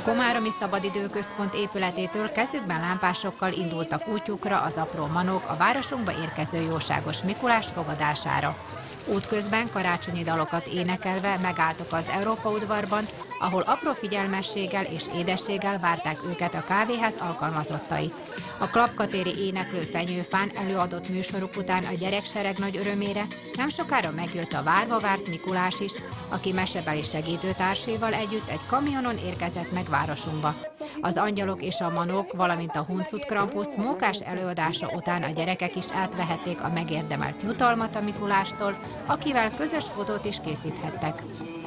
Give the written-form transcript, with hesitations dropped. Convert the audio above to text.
Komáromi Szabadidőközpont épületétől kezdetben lámpásokkal indultak útjukra az apró manók a városunkba érkező jóságos Mikulás fogadására. Útközben karácsonyi dalokat énekelve megálltak az Európa udvarban, ahol apró figyelmességgel és édességgel várták őket a kávéház alkalmazottai. A klapkatéri éneklő fenyőfán előadott műsoruk után a gyereksereg nagy örömére nem sokára megjött a várva várt Mikulás is, aki mesebeli segítőtársaival együtt egy kamionon érkezett meg városunkba. Az angyalok és a manók, valamint a Huncut Krampus mókás előadása után a gyerekek is átvehették a megérdemelt jutalmat a Mikulástól, akivel közös fotót is készíthettek.